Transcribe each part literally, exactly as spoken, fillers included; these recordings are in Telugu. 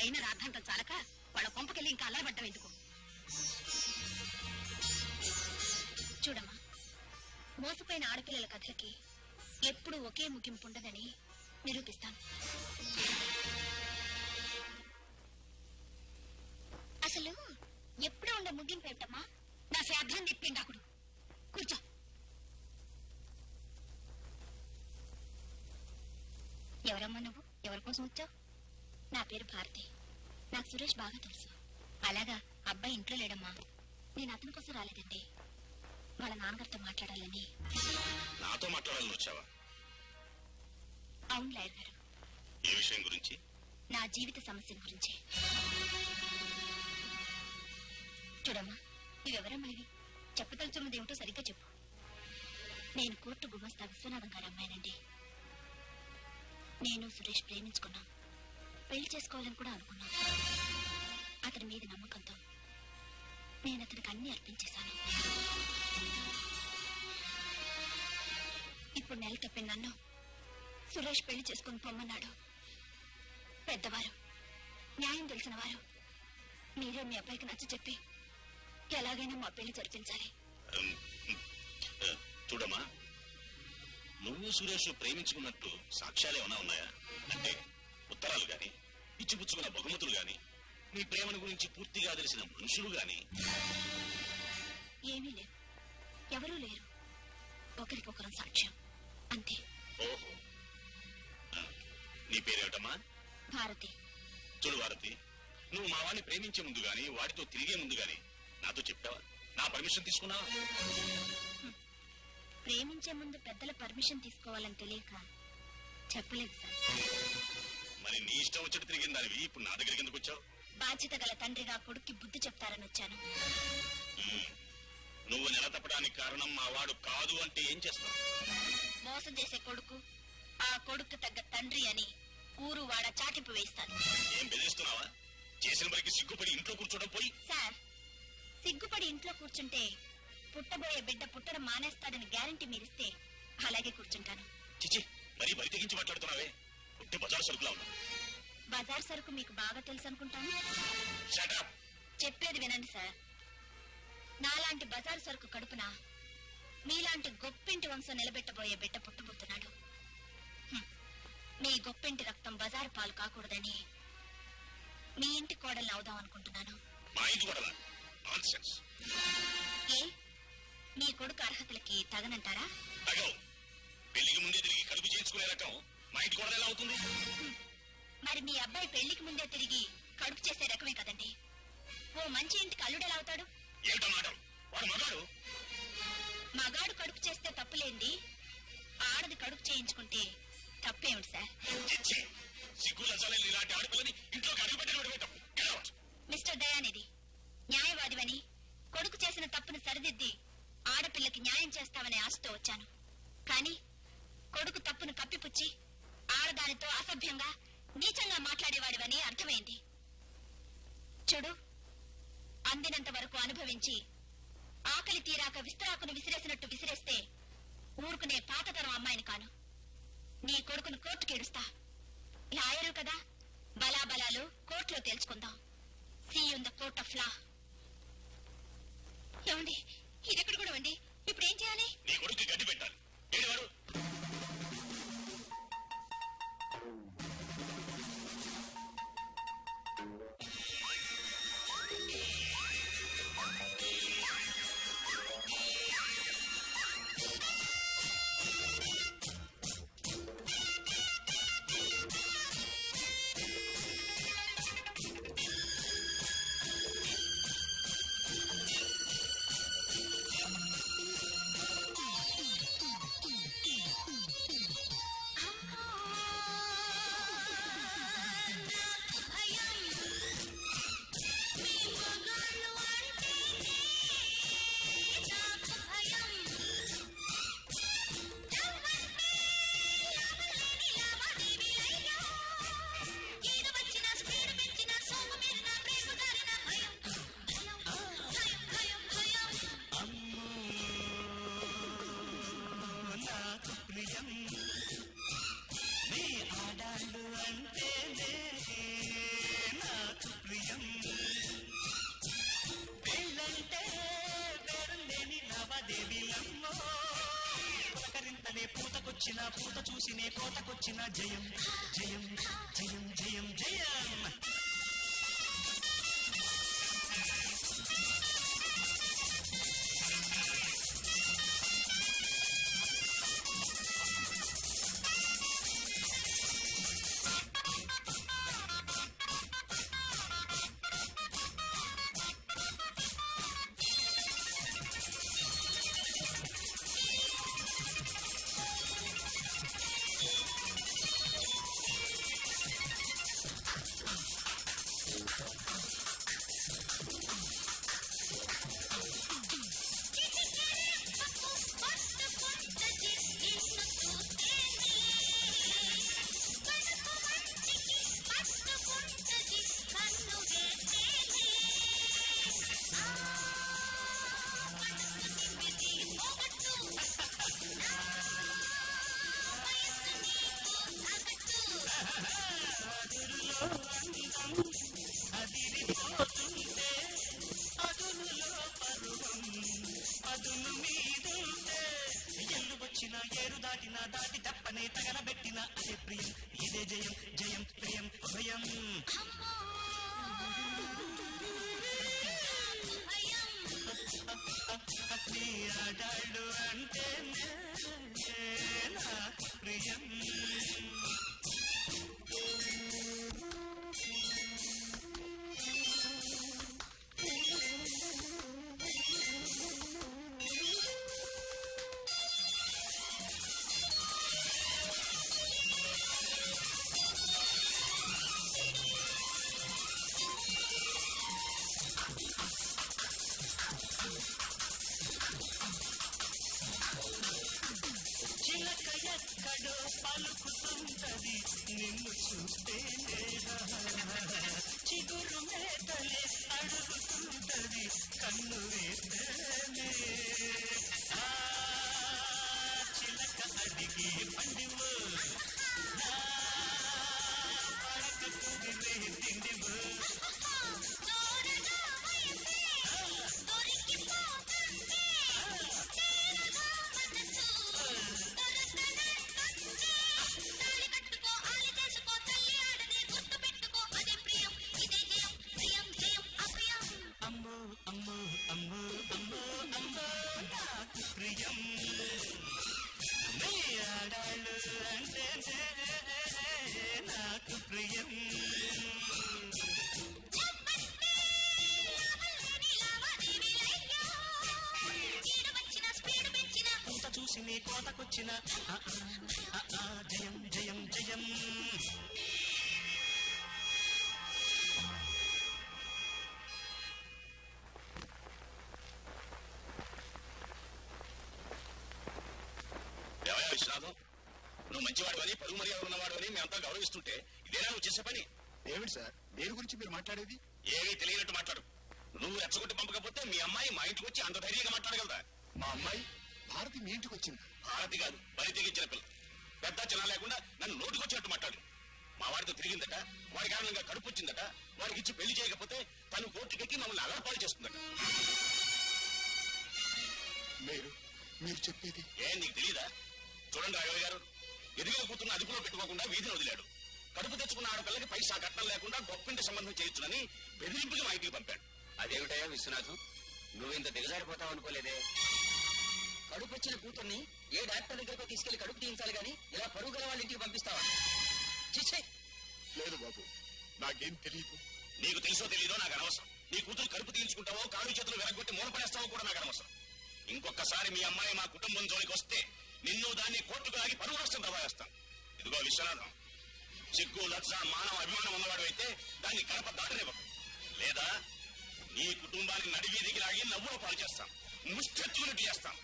అయిన రాద్ధాంతం చాలక వాళ్ళ కొంపకెళ్ళి ఇంకా అల్లరపడ్డం ఎందుకు? చూడమ్మా, మోసపోయిన ఆడపిల్లల కథలకి ఎప్పుడూ ఒకే ముగింపు ఉండదని నిరూపిస్తాను. అసలు ఎప్పుడూ ఉండే ముగింపు ఏమిటమ్మా? నా శ్రాద్ధం చెప్పిండాకుడు. కూర్చో. ఎవరమ్మా నువ్వు? ఎవరి కోసం వచ్చావు? నా పేరు భారతి. నాకు సురేష్ బాగా తెలుసు. అలాగా? అబ్బాయి ఇంట్లో లేడమ్మా. నేను అతని కోసం రాలేదండి, వాళ్ళ నాన్నగారితో మాట్లాడాలని. నాతో మాట్లాడాలని వచ్చావా? అవును లాయర్ గారు. ఏ విషయం గురించి? నా జీవిత సమస్య గురించి. చూడమ్మా, ఇవెవరమ్మాయివి? చెప్పదలుచున్నది ఏమిటో సరిగ్గా చెప్పు. నేను కోర్టు గుమస్తా విశ్వనాథం గారు అమ్మాయినండి. నేను సురేష్ ప్రేమించుకున్నాం, పెళ్లి చేసుకోవాలని కూడా అనుకున్నాం. అతని మీద నమ్మకంతో నేను అతనికి అన్ని అర్పించేశాను. ఇప్పుడు నెల తప్పిన నన్ను సురేష్ పెళ్లి చేసుకుని పొమ్మన్నాడు. పెద్దవారు, న్యాయం తెలిసిన వారు, మీరే మీ అబ్బాయికి నచ్చ చెప్పి ఎలాగైనా మా పెళ్లి జరిపించాలి. చూడమ్మా, నువ్వు సురేష్ ప్రేమించుకున్నట్టు సాక్ష్యాలు ఏమైనా ఉన్నాయా? అంటే ఉత్తరాలు గాని, ఇచ్చిపుచ్చుకున్న బహుమతులు గాని, నీ ప్రేమను గురించి పూర్తిగా తెలిసిన మనుషులు గాని? ఏమీ లేవు, ఎవరూ లేరు. ఒకరికొకరం సాక్ష్యం అంతే. ఓహో, నీ పేరేమిటమ్మా? భారతి. చూడు భారతి, నువ్వు మా వాడిని ప్రేమించే ముందు గాని, వాడితో తిరిగే ముందు గాని నాతో చెప్పావా? నా పర్మిషన్ తీసుకున్నావా? ప్రేమించే ముందు పెద్దల పర్మిషన్ తీసుకోవాలని తెలియక చెప్పలేదు సార్. మరి నీ ఇష్టం వచ్చి తిరిగిన దానివి ఇప్పుడు నా దగ్గరికి ఎందుకు వచ్చావు? బాధ్యత గల తండ్రిగా కొడుక్కి బుద్ధి చెప్తారని వచ్చాను. నువ్వు నెల తప్పడానికి కారణం మా వాడు కాదు అంటే ఏం చేస్తావు? మోసం చేసే కొడుకు ఆ కొడుకు తగ్గ తండ్రి అని ఊరు వాడ చాటింపు వేస్తాను. ఏం బెదిరిస్తున్నావా? చేసిన పనికి సిగ్గుపడి ఇంట్లో కూర్చోడం పోయి. సార్, సిగ్గుపడి ఇంట్లో కూర్చుంటే పుట్టబోయే బిడ్డ పుట్టడం మానేస్తాడని గ్యారంటీ మీరిస్తే అలాగే కూర్చుంటాను. చిచి, మరీ బరి తెగించి మాట్లాడుతున్నావే. పుట్టి బజార్ సరుకులా ఉన్నా. బజార్ సరుకు మీకు బాగా తెలుసు అనుకుంటాను. Shut up. చెప్పేది వినండి సార్. నాలాంటి బజార్ సరుకు కడుపున మీలాంటి గొప్పింటి వంశం నిలబెట్టబోయే బిడ్డ పుట్టబోతున్నాడు. మీ గొప్పింటి రక్తం బజారు పాలు కాకూడదని మీ ఇంటి కోడల్ని అవుదాం అనుకుంటున్నాను. ఏ మీ కొడుకు అర్హతలకి తగనంటారా? పెళ్లికి ముందే తిరిగి కడుపు చేయించుకునే రకం మా ఇంటి కోడలు ఎలా అవుతుంది? మరి మీ అబ్బాయి పెళ్లికి ముందే తిరిగి కడుపు చేసే రకమే కదండి. ఓ మంచి ఇంటికి అల్లుడు ఎలా అవుతాడు? మగాడు కడుపు చేస్తే తప్పులేండి, ఆడది కడుపు చేయించుకుంటే తప్పేమిటి సార్? మిస్టర్ దయానిధి, న్యాయవాదివని కొడుకు చేసిన తప్పును సరిదిద్ది ఆడపిల్లకి న్యాయం చేస్తామనే ఆశతో వచ్చాను. కానీ కొడుకు తప్పును కప్పిపుచ్చి ఆడదానితో అసభ్యంగా నీచంగా మాట్లాడేవాడివని అర్థమైంది. చూడు, అందినంత వరకు అనుభవించి ఆకలి తీరాక విస్తరాకును విసిరేసినట్టు విసిరేస్తే ఊరుకునే పాతతరం అమ్మాయిని కాను. నీ కొడుకును కోర్టుకి ఏడుస్తా. లాయరు కదా, బలాబలాలు కోర్టులో తేల్చుకుందాం. See in the court of law. ఏమండి, ఇదెక్కడ కూడా అండి. ఇప్పుడు ఏం చేయాలి? నీ కొడుకు గడ్డి పెట్టాలి. నాకు ప్రియం పెళ్ళంటే వేరంలేని నవదేవిలమ్మో పులకరింతనే పూతకొచ్చిన పూత చూసినే కోతకొచ్చిన జయం జయం జయం జయం జయం అదిరిపోతుంటే అదునులో పరువం అదును మీదుంటే ఎల్లు వచ్చిన ఏరు దాటిన దాటి తప్పనే తగలబెట్టిన అదే ప్రియం ఇదే జయం జయం ప్రియం భయం ఆడాళ్ళు అంటే నాకు ప్రియం చిలక ఎక్కడో పలుకుతుంటది నిన్ను చూస్తేనే చిగురు మేతలే అడుగుతుంటది కన్ను వేస్తేనే ఆ చిలక అడిగి పండివు పడక కుదిరే తిండివు అమ్మో అమ్మో అమ్మో అమ్మో అమ్మో నాకు ప్రియం నీ ఆడాళ్ళు అంటే నాకు ప్రియం పూత చూసి నీ కోతకొచ్చిన జయం జయం జయం విశ్వనాథం నువ్వు మంచివాడు అని పరుగు మర్యాద ఉన్నవాడు అని మేమంతా గౌరవిస్తుంటే ఇదేనా నువ్వు చేసే పని ఏమిటి సార్ దేని గురించి మీరు మాట్లాడేది ఏమీ తెలియనట్టు మాట్లాడు నువ్వు రెచ్చగొట్టి పంపకపోతే మీ అమ్మాయి మా ఇంటికి వచ్చి అంత ధైర్యంగా మాట్లాడగలదా మా అమ్మాయి భారతి మీ ఇంటికి వచ్చింది భారతి కాదు బలి తెగించిన పిల్ల పెద్ద చిన్న లేకుండా నన్ను నోటికొచ్చినట్టు మాట్లాడు మా వాడితో తిరిగిందట వాడి కారణంగా కడుపు వచ్చిందట వాడికి ఇచ్చి పెళ్లి చేయకపోతే తను కోర్టుకెక్కి మమ్మల్ని అలర్పాలు చేస్తుందట మీరు మీరు చెప్పేది ఏ నీకు తెలియదా చూడండి రాఘవ గారు ఎదిగిన కూతురుని అదుపులో పెట్టుకోకుండా వీధిని వదిలాడు కడుపు తెచ్చుకున్న ఆడపిల్లకి పైసా కట్నం లేకుండా గొప్పింటి సంబంధం చేయొచ్చునని బెదిరింపుగా మా ఇంటికి పంపాడు అదేమిటయ్యా విశ్వనాథం నువ్వు ఇంత దిగజారిపోతావు అనుకోలేదే కడుపు వచ్చిన కూతుర్ని ఏ డాక్టర్ దగ్గరకు తీసుకెళ్లి కడుపు తీయించాలి గాని ఇలా పరుగు గల వాళ్ళ ఇంటికి పంపిస్తావా చిచ్చే లేదు బాబు నాకేం తెలియదు నీకు తెలుసో తెలీదో నాకు అనవసరం నీ కూతురు కడుపు తీయించుకుంటావో కాళ్ళు చేతులు వెరగొట్టి మూలపడేస్తావో కూడా నాకు అనవసరం ఇంకొకసారి మీ అమ్మాయి మా కుటుంబం జోలికి వస్తే నిన్ను దాన్ని కోర్టుకు ఆగి పరువు నష్టం దబాయిస్తాం ఇదిగో విశ్వనాథం సిగ్గు లక్ష మానవ అభిమానం ఉన్నవాడు అయితే దాన్ని గడప దాటనివ్వకు లేదా నీ కుటుంబాన్ని నడివీధికి లాగి నవ్వుల పాలు చేస్తాం ముష్టెత్తుకున్నట్టు చేస్తాం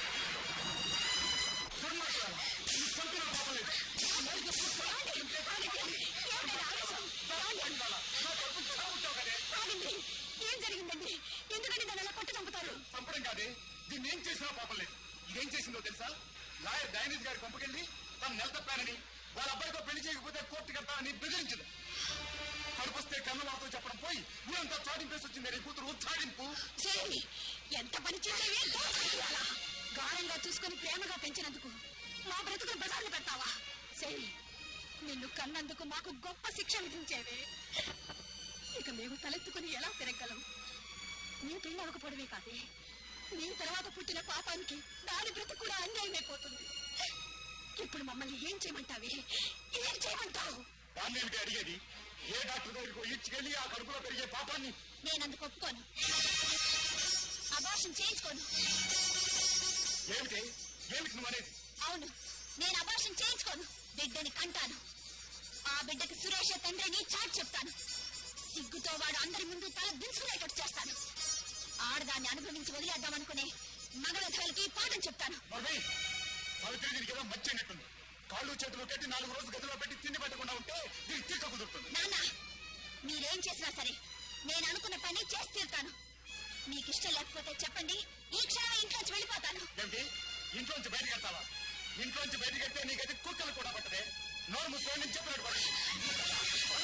ఏం జరిగిందండి ఎందుకంటే దాని అలా కొట్టు చంపుతారు చంపడం కాదే దీన్ని ఏం చేసినా పాపం లేదు ఇదేం చేసిందో తెలుసా లాయర్ దయానిధి గారి పంపకెళ్ళి తను నెల తప్పానని వాళ్ళ అబ్బాయితో పెళ్లి చేయకపోతే కోర్టుకి వెళ్తానని బెదిరించింది కడుపు అప్పుడే కన్నవారితో చెప్పడం పోయి ఊరంతా చాటింపేసి వచ్చింది నీ కూతురు చాటింపు. ఎంత పని చేసేవి గారంగా చూసుకుని ప్రేమగా పెంచినందుకు మా బ్రతుకులు బజార్లు పెడతావా? సరే, నిన్ను కన్నందుకు మాకు గొప్ప శిక్ష విధించేవే. ఇక మేము తలెత్తుకుని ఎలా తిరగలం? నీ పెళ్ళి అవ్వకపోవడమే కాదే, నీ తర్వాత పుట్టిన పాపానికి దాని బ్రతుకు కూడా అన్యాయమైపోతుంది. ఇప్పుడు మమ్మల్ని ఏం చేయమంటావే? ఏం చేయమంటావు? దాన్నేమిటి అడిగేది? ఏ డాక్టర్ దగ్గరకు ఇచ్చుకెళ్ళి ఆ కడుపులో పెరిగే పాపాన్ని నేనందుకు ఒప్పుకోను. అబార్షన్ చేయించుకోను. ఏమిటి ఏమిటి నువ్వు అనేది? అవును, నేను అబార్షన్ చేయించుకోను. బిడ్డని కంటాను. ఆ బిడ్డకి సురేష తండ్రిని చాటి చెప్తాను. సిగ్గుతో వాడు అందరి ముందు తల దించుకునేటట్టు చేస్తాను. ఆడదాన్ని అనుభవించి వదిలేద్దామనుకునే మగవధులకి పాఠం చెప్తాను. సావిత్రి దీనికి ఏదో మర్చినట్టుంది. కాళ్ళు చేతులు కట్టి నాలుగు రోజులు గదిలో పెట్టి తిండి పెట్టకుండా ఉంటే దీనికి తీక కుదురుతుంది. నాన్న, మీరేం చేసినా సరే నేను అనుకున్న పని చేసి తీరుతాను. మీకు ఇష్టం లేకపోతే చెప్పండి, ఈ క్షణం ఇంట్లోంచి వెళ్ళిపోతాను. ఏమిటి? ఇంట్లోంచి బయటకు వెళ్తావా? ఇంట్లోంచి బయటకు వెళ్తే నీకు అది కుక్కలు కూడా పట్టదే. నోరు ముసుకోండి చెప్పినట్టు